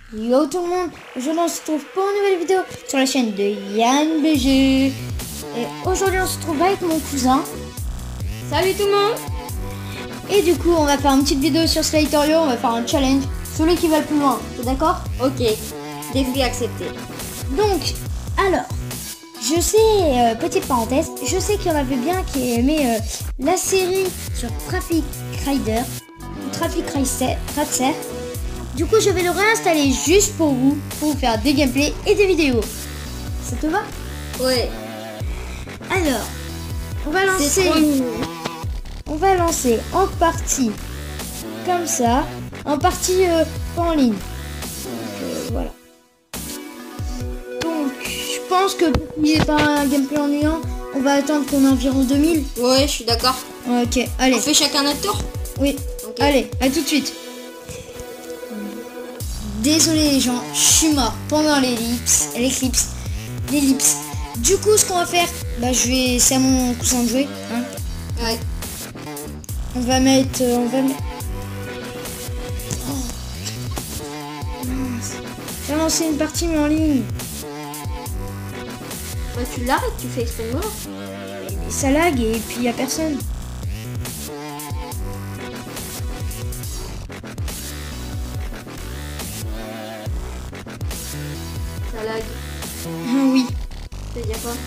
Yo tout le monde, aujourd'hui on se retrouve pour une nouvelle vidéo sur la chaîne de Yann BG. Et aujourd'hui on se trouve avec mon cousin. Salut tout le monde. Et du coup on va faire une petite vidéo sur Slaytorio, on va faire un challenge. Celui qui va le plus loin, t'es d'accord? Ok, défi accepté. Donc, alors, je sais, petite parenthèse, je sais qu'il y en avait bien qui aimaient la série sur Traffic Rider, Traffic Racer. Du coup, je vais le réinstaller juste pour vous faire des gameplays et des vidéos. Ça te va? Ouais. Alors, on va lancer. On va lancer en partie comme ça, en partie pas en ligne. Donc, voilà. Donc, je pense que pour qu'il n'y ait pas un gameplay ennuyant, on va attendre qu'on ait environ 2000. Ouais, je suis d'accord. Ok, allez. On fait chacun notre tour? Oui. Ok. Allez, à tout de suite. Désolé les gens, je suis mort pendant l'ellipse. Du coup, ce qu'on va faire, bah c'est à mon cousin de jouer. Hein. Ouais. On va mettre. Oh. Mince. Je vais lancer une partie mais en ligne. Bah tu l'arrêtes, tu fais exprès de mort. Et ça lag et puis il n'y a personne. Ça lag. Ah oui. Ça veut dire quoi?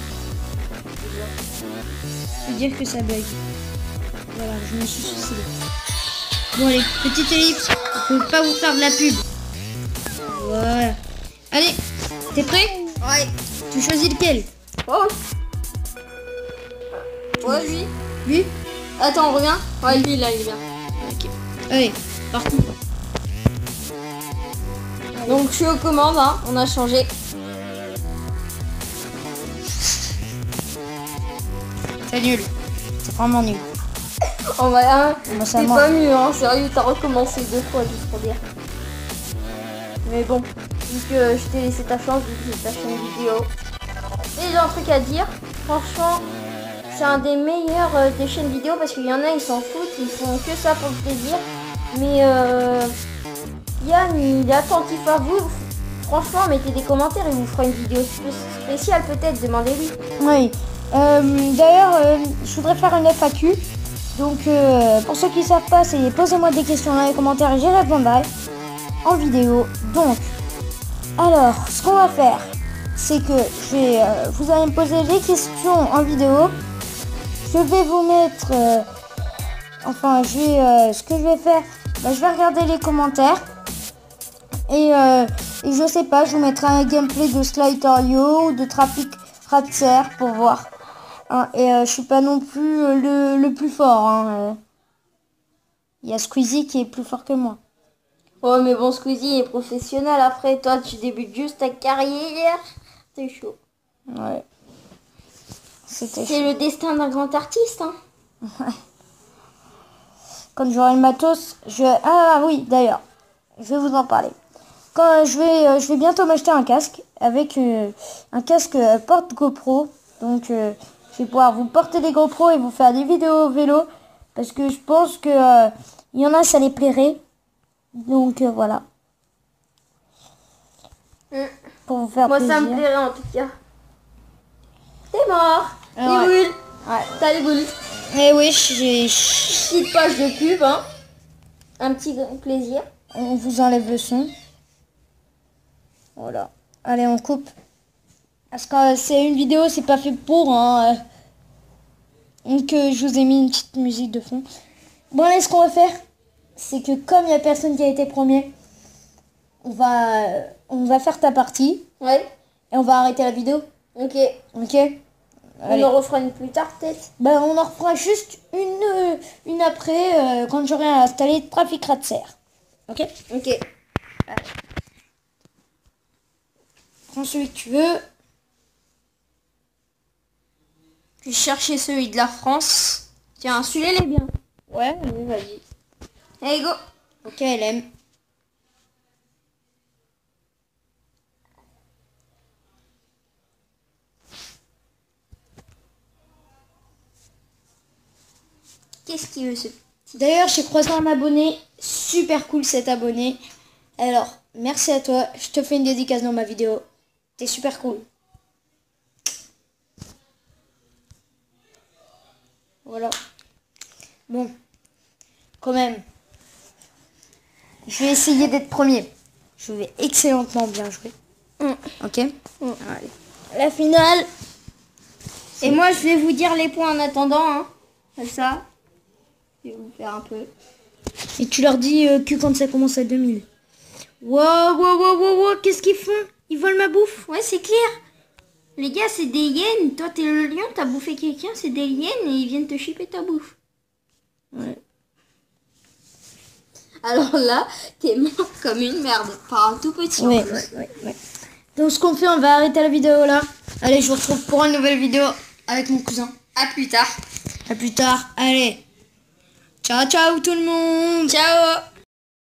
Ça veut dire que ça bug. Voilà, je me suis suicidé. Bon allez, petite ellipse. Je peux pas vous faire de la pub. Voilà. Allez, t'es prêt? Ouais. Tu choisis lequel? Oh. Ouais, lui. Lui? Attends, on revient. Ouais, lui là, il est bien. Ok. Allez, parti. Donc je suis aux commandes, hein. On a changé. C'est nul. C'est vraiment nul. On va, hein. Moi, ça C'est moi. pas mieux, hein. Sérieux, t'as recommencé 2 fois juste pour dire. Mais bon, vu que je t'ai laissé ta chance, vu que c'est ta chaîne vidéo. Et j'ai un truc à dire. Franchement, c'est un des meilleurs des chaînes vidéo parce qu'il y en a, ils s'en foutent, ils font que ça pour le plaisir. Mais Yann, il est attentif à vous. Franchement, mettez des commentaires, il vous fera une vidéo spéciale peut-être, demandez-lui. Oui. D'ailleurs, je voudrais faire une FAQ. Donc, pour ceux qui ne savent pas, c'est posez-moi des questions dans les commentaires et j'y répondrai en vidéo. Donc, alors, ce qu'on va faire, c'est que vous allez me poser les questions en vidéo. Je vais vous mettre, ce que je vais faire, bah, je vais regarder les commentaires et je sais pas, je vous mettrai un gameplay de Slaytorio ou de Traffic Racer pour voir. Hein, et je suis pas non plus le plus fort. Hein, y a Squeezie qui est plus fort que moi. Oh, mais bon, Squeezie est professionnel. Après, toi, tu débutes juste ta carrière. C'est chaud. Ouais. C'était C'est le destin d'un grand artiste, hein. Ouais. Quand j'aurai le matos, Ah oui, d'ailleurs, je vais vous en parler. Quand je vais bientôt m'acheter un casque avec un casque porte GoPro. Donc, je vais pouvoir vous porter des GoPro et vous faire des vidéos vélo. Parce que je pense que il y en a, ça les plairait. Donc, voilà. Pour vous faire Moi, plaisir. ça me plairait en tout cas. T'es mort. Ah les ouais. boules. Ouais. T'as les boules. Eh oui, j'ai... Petite page de pub, hein. Un petit plaisir. On vous enlève le son. Voilà. Allez, on coupe. Parce que c'est une vidéo, c'est pas fait pour. Hein. Donc, je vous ai mis une petite musique de fond. Bon, allez, ce qu'on va faire, c'est que comme il n'y a personne qui a été premier, on va faire ta partie. Ouais. Et on va arrêter la vidéo. Ok. Ok? On Allez. en refera une plus tard, peut-être. Ben, on en refera juste une après, quand j'aurai installé Traffic Racer. Ok? Ok. Prends celui que tu veux. Je vais chercher celui de la France. Tiens, celui-là, il est bien. Ouais, oui, vas-y. Allez, go. Ok, elle aime. Qu'est-ce qu'il veut, ce... D'ailleurs, j'ai croisé un abonné. Super cool cet abonné. Alors, Merci à toi. Je te fais une dédicace dans ma vidéo. T'es super cool. Voilà. Bon. Quand même. Je vais essayer d'être premier. Je vais excellemment bien jouer. Ok. Allez. La finale. Et moi, je vais vous dire les points en attendant. Hein. Comme ça. Je vais vous faire un peu. Et tu leur dis que quand ça commence à 2000. Wow, qu'est-ce qu'ils font? Ils volent ma bouffe. Ouais, c'est clair. Les gars, c'est des hyènes. Toi, t'es le lion, t'as bouffé quelqu'un, c'est des hyènes et ils viennent te chipper ta bouffe. Ouais. Alors là, t'es mort comme une merde par un tout petit. Ouais. Donc ce qu'on fait, on va arrêter la vidéo là. Allez, je vous retrouve pour une nouvelle vidéo avec mon cousin. À plus tard. À plus tard. Allez. Ciao tout le monde. Ciao.